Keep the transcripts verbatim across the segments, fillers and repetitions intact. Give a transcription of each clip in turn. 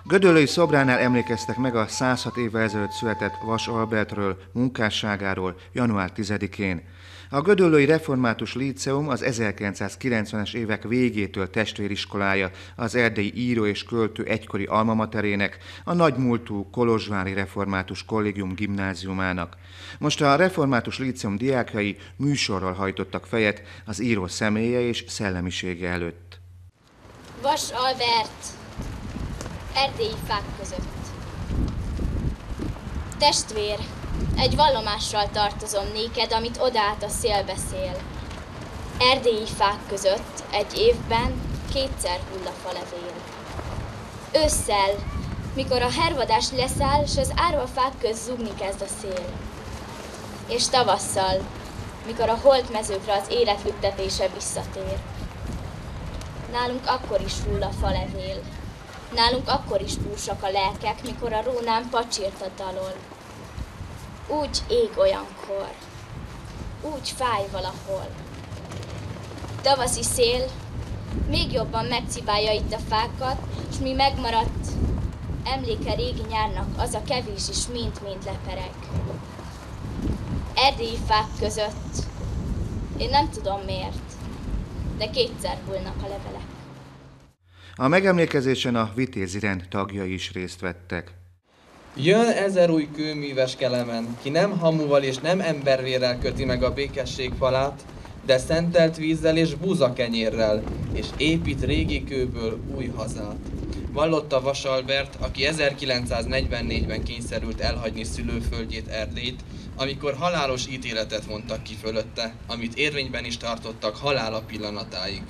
Gödöllői szobránál emlékeztek meg a száz hat évvel ezelőtt született Vas Albertről, munkásságáról január tizedikén. A Gödöllői Református Líceum az ezerkilencszázkilencvenes évek végétől testvériskolája az erdélyi író és költő egykori almamaterének, a nagymúltú kolozsvári Református Kollégium gimnáziumának. Most a Református Líceum diákjai műsorral hajtottak fejet az író személye és szellemisége előtt. Vas Albert, erdélyi fák között. Testvér, egy vallomással tartozom néked, amit odaállt a szél beszél. Erdélyi fák között egy évben kétszer hull a falevél. Ősszel, mikor a hervadás leszáll, s az árva fák közt zúgni kezd a szél. És tavasszal, mikor a holt mezőkre az élet lüktetése visszatér. Nálunk akkor is hull a falevél. Nálunk akkor is búsak a lelkek, mikor a rónán pacsírt a dalol. Úgy ég olyankor, úgy fáj valahol. Tavaszi szél még jobban megcibálja itt a fákat, s mi megmaradt emléke régi nyárnak, az a kevés is mind-mind lepereg. Erdélyi fák között, én nem tudom miért, de kétszer hullnak a levelek. A megemlékezésen a vitézi rend tagjai is részt vettek. Jön ezer új kőműves Kelemen, ki nem hamuval és nem embervérrel köti meg a békesség falát, de szentelt vízzel és búzakenyérrel, és épít régi kőből új hazát. Vallotta Vas Albert, aki ezerkilencszáznegyvennégyben kényszerült elhagyni szülőföldjét, Erdélyt, amikor halálos ítéletet mondtak ki fölötte, amit érvényben is tartottak halála pillanatáig.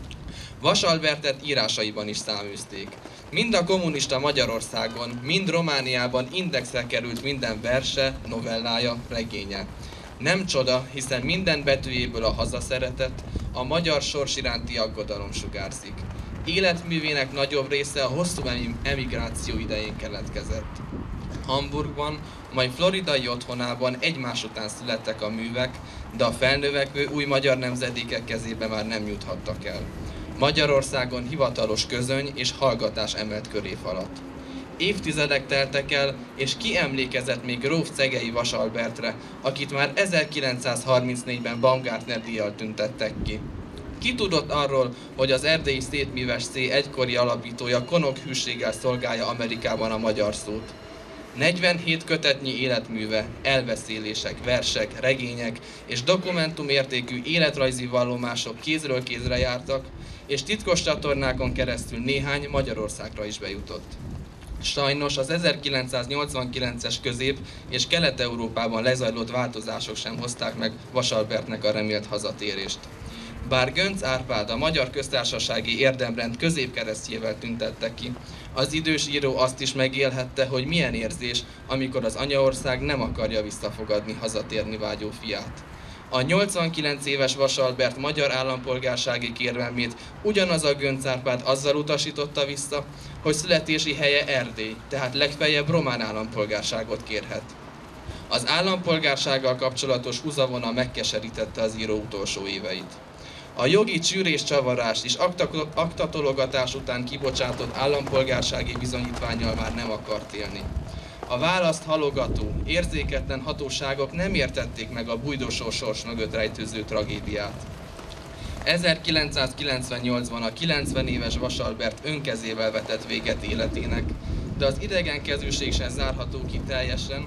Vas Albertet írásaiban is száműzték. Mind a kommunista Magyarországon, mind Romániában indexre került minden verse, novellája, regénye. Nem csoda, hiszen minden betűjéből a hazaszeretet, a magyar sors iránti aggodalom sugárzik. Életművének nagyobb része a hosszú emigráció idején keletkezett. Hamburgban, majd floridai otthonában egymás után születtek a művek, de a felnövekvő új magyar nemzedékek kezébe már nem juthattak el. Magyarországon hivatalos közöny és hallgatás emelt köré faladt. Évtizedek teltek el, és ki emlékezett még gróf Cegei Vas Albertre, akit már ezerkilencszázharmincnégyben Baumgartner díjjal tüntettek ki. Ki tudott arról, hogy az erdélyi szétműves cé egykori alapítója konok hűséggel szolgálja Amerikában a magyar szót? negyvenhét kötetnyi életműve, elbeszélések, versek, regények és dokumentumértékű életrajzi vallomások kézről kézre jártak, és titkos csatornákon keresztül néhány Magyarországra is bejutott. Sajnos az ezerkilencszáznyolcvankilences közép- és Kelet-Európában lezajlott változások sem hozták meg Vas Albertnek a remélt hazatérést. Bár Göncz Árpád a Magyar Köztársasági Érdemrend középkeresztjével tüntette ki, az idős író azt is megélhette, hogy milyen érzés, amikor az anyaország nem akarja visszafogadni hazatérni vágyó fiát. A nyolcvankilenc éves Vas Albert magyar állampolgársági kérelmét ugyanaz a Göncz Árpád azzal utasította vissza, hogy születési helye Erdély, tehát legfeljebb román állampolgárságot kérhet. Az állampolgársággal kapcsolatos húzavona megkeserítette az író utolsó éveit. A jogi csűrés csavarás és aktatologatás után kibocsátott állampolgársági bizonyítvánnyal már nem akart élni. A választ halogató, érzéketlen hatóságok nem értették meg a bújdosó sors mögött rejtőző tragédiát. ezerkilencszázkilencvennyolcban a kilencven éves Vas Albert önkezével vetett véget életének, de az idegenkezűség sem zárható ki teljesen,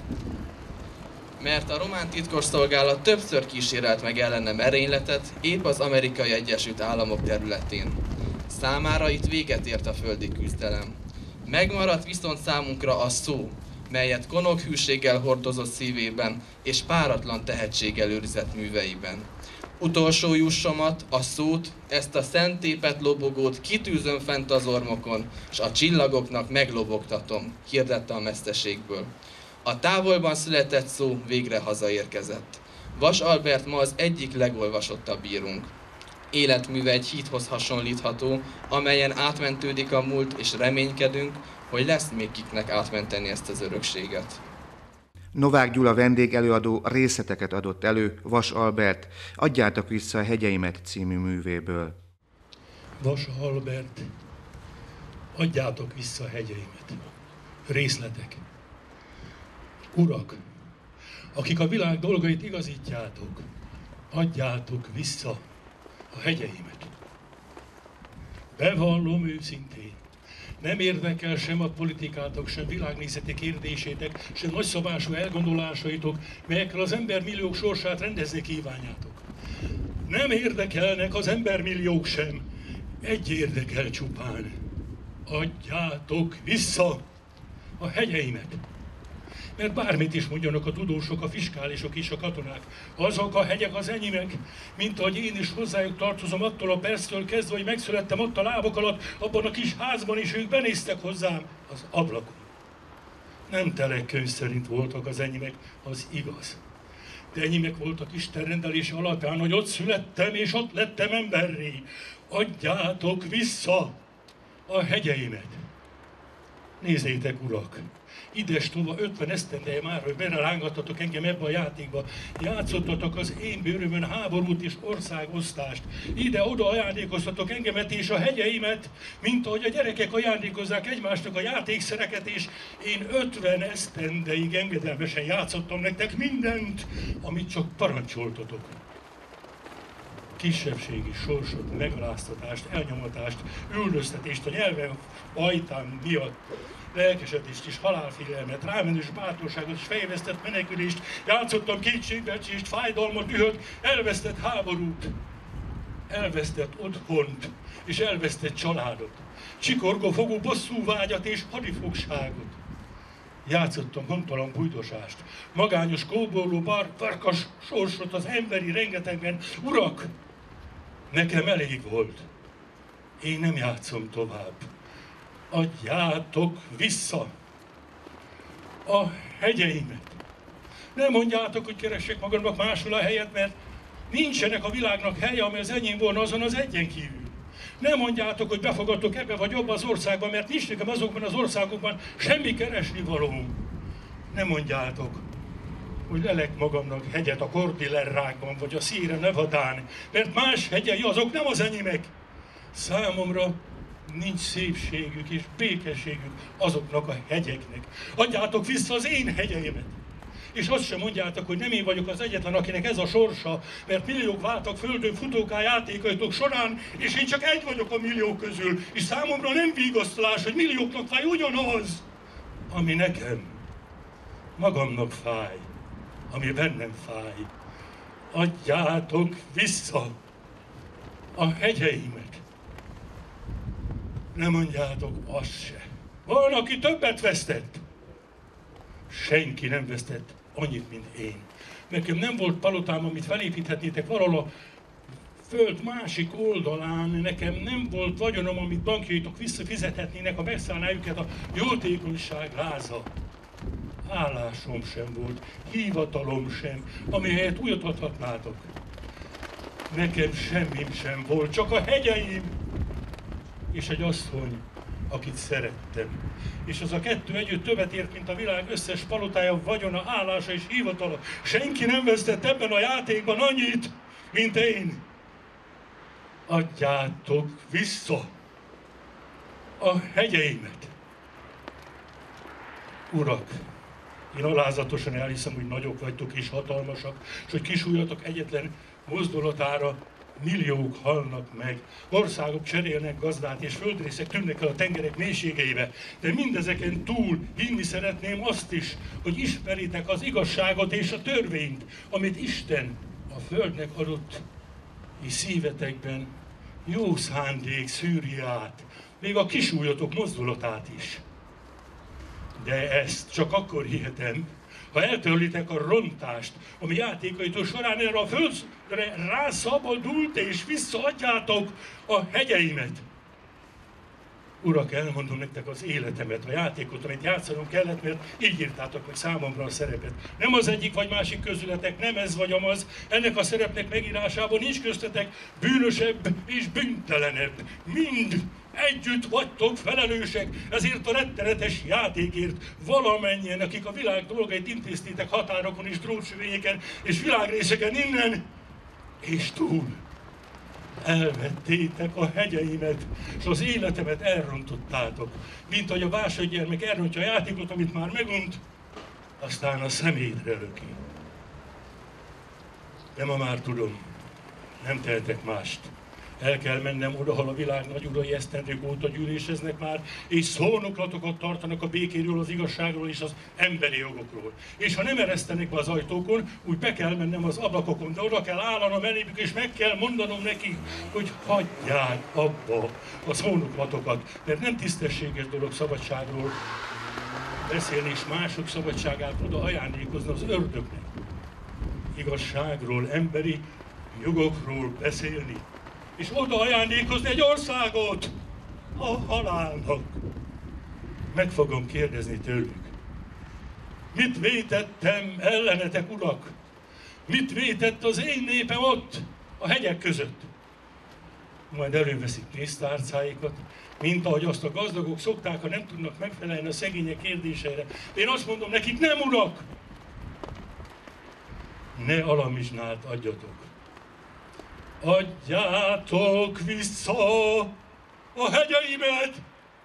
mert a román titkosszolgálat többször kísérelt meg ellene merényletet, épp az Amerikai Egyesült Államok területén. Számára itt véget ért a földi küzdelem. Megmaradt viszont számunkra a szó, melyet konok hűséggel hordozott szívében és páratlan tehetséggel őrizett műveiben. Utolsó jussomat, a szót, ezt a szentépet lobogót kitűzöm fent az ormokon, s a csillagoknak meglobogtatom, hirdette a meszteségből. A távolban született szó végre hazaérkezett. Vas Albert ma az egyik legolvasottabb írunk. Életműve egy hídhoz hasonlítható, amelyen átmentődik a múlt, és reménykedünk, hogy lesz még kiknek átmenteni ezt az örökséget. Novák Gyula vendégelőadó részleteket adott elő Vas Albert Adjátok vissza a hegyeimet című művéből. Vas Albert Adjátok vissza a hegyeimet. Részletek. Urak, akik a világ dolgait igazítjátok, adjátok vissza a hegyeimet. Bevallom őszintén, nem érdekel sem a politikátok, sem világnézeti kérdésétek, sem nagyszabású elgondolásaitok, melyekkel az embermilliók sorsát rendezni kívánjátok. Nem érdekelnek az embermilliók sem, egy érdekel csupán. Adjátok vissza a hegyeimet. Mert bármit is mondjanak a tudósok, a fiskálisok és a katonák, azok a hegyek az enyémek, mint ahogy én is hozzájuk tartozom attól a perctől kezdve, hogy megszülettem ott a lábok alatt, abban a kis házban is ők benéztek hozzám az ablakon. Nem telekönyv szerint voltak az enyémek, az igaz. De enyémek voltak Isten rendelése alapján, hogy ott születtem és ott lettem emberré. Adjátok vissza a hegyeimet. Nézzétek, urak! Ides tova ötven esztendeje már, hogy berelángattatok engem ebbe a játékba. Játszottatok az én bőrömön háborút és országosztást. Ide-oda ajándékoztatok engemet és a hegyeimet, mint ahogy a gyerekek ajándékozzák egymásnak a játékszereket, és én ötven esztendeig engedelmesen játszottam nektek mindent, amit csak parancsoltatok. Kisebbségi sorsot, megaláztatást, elnyomatást, üldöztetést a nyelven ajtán miatt, lelkesedést és halálfélelmet, rámenős bátorságot és fejvesztett menekülést, játszottam kétségbeesést, fájdalmat, dühöt, elvesztett háborút, elvesztett otthont és elvesztett családot, csikorgó fogú bosszúvágyat és hadifogságot. Játszottam hontalan bújtosást, magányos kóborló bar, farkas sorsot az emberi rengetegben. Urak, nekem elég volt. Én nem játszom tovább. Adjátok vissza a hegyeimet. Nem mondjátok, hogy keressék magamnak máshol a helyet, mert nincsenek a világnak helye, amely az enyém volna azon az egyen kívül. Nem mondjátok, hogy befogadtok ebbe vagy abba az országban, mert nincs nekem azokban az országokban semmi keresni valóm. Nem mondjátok, hogy lelek magamnak hegyet a Cordillerrákban vagy a Sierra Nevadán, mert más hegyei azok nem az enyémek. Számomra nincs szépségük és békességük azoknak a hegyeknek. Adjátok vissza az én hegyeimet. És azt sem mondjátok, hogy nem én vagyok az egyetlen, akinek ez a sorsa, mert milliók váltak földön futóká játékaitok során, és én csak egy vagyok a milliók közül, és számomra nem vigasztalás, hogy millióknak fáj ugyanaz, ami nekem, magamnak fáj, ami bennem fáj. Adjátok vissza a hegyeimet. Nem mondjátok azt se. Van, aki többet vesztett. Senki nem vesztett annyit, mint én. Nekem nem volt palotám, amit felépíthetnétek valahol a föld másik oldalán. Nekem nem volt vagyonom, amit bankjaitok visszafizethetnének, ha megszállná őket a jótékonyság láza. Állásom sem volt, hivatalom sem, amelyet újat adhatnátok. Nekem semmim sem volt, csak a hegyeim és egy asszony, akit szerettem. És az a kettő együtt többet ért, mint a világ összes palotája, vagyona, állása és hivatala. Senki nem vesztett ebben a játékban annyit, mint én. Adjátok vissza a hegyeimet. Urak, én alázatosan elhiszem, hogy nagyok vagytok és hatalmasak, és hogy kisúlyatok egyetlen mozdulatára milliók halnak meg, országok cserélnek gazdát, és földrészek tűnnek el a tengerek mélységeibe. De mindezeken túl hinni szeretném azt is, hogy ismeritek az igazságot és a törvényt, amit Isten a földnek adott, és szívetekben jó szándék szűri át, még a kisúlyatok mozdulatát is. De ezt csak akkor hihetem, ha eltörlitek a rontást, ami játékaitól során erre a földre rászabadult, és visszaadjátok a hegyeimet. Urak, elmondom nektek az életemet, a játékot, amit játszanom kellett, mert így írtátok meg számomra a szerepet. Nem az egyik vagy másik közületek, nem ez vagy amaz, ennek a szerepnek megírásában nincs köztetek bűnösebb és bűntelenebb. Mind együtt vagytok felelősek ezért a rettenetes játékért, valamennyien, akik a világ dolgait intéztétek határokon és drótsövényeken és világrészeken innen és túl. Elvettétek a hegyeimet, és az életemet elrontottátok, mint ahogy a vásárgyermek elrontja a játékot, amit már megunt, aztán a szemédre löki. De ma már tudom, nem tehetek mást. El kell mennem oda, ahol a világ nagyurai esztendők óta gyűléseznek már, és szónoklatokat tartanak a békéről, az igazságról és az emberi jogokról. És ha nem eresztenek be az ajtókon, úgy be kell mennem az ablakokon, de oda kell állanom elébük, és meg kell mondanom nekik, hogy hagyják abba a szónoklatokat, mert nem tisztességes dolog szabadságról beszélni, és mások szabadságát oda ajándékozni az ördögnek. Igazságról, emberi jogokról beszélni, és oda ajándékozni egy országot a halálnak. Meg fogom kérdezni tőlük. Mit vétettem ellenetek, urak? Mit vétett az én népem ott, a hegyek között? Majd előveszik pénztárcáikat, mint ahogy azt a gazdagok szokták, ha nem tudnak megfelelni a szegények kérdéseire. Én azt mondom nekik, nem, urak! Ne alamizsnát adjatok. Adjátok vissza a hegyeimet!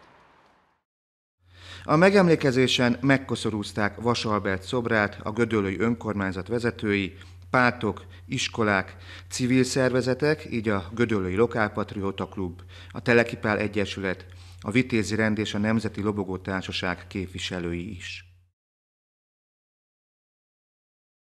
A megemlékezésen megkoszorúzták Vas Albert szobrát a gödöllői önkormányzat vezetői, pártok, iskolák, civil szervezetek, így a Gödöllői Lokálpatrióta Klub, a Teleki Pál Egyesület, a Vitézi Rend és a Nemzeti Lobogó Társaság képviselői is.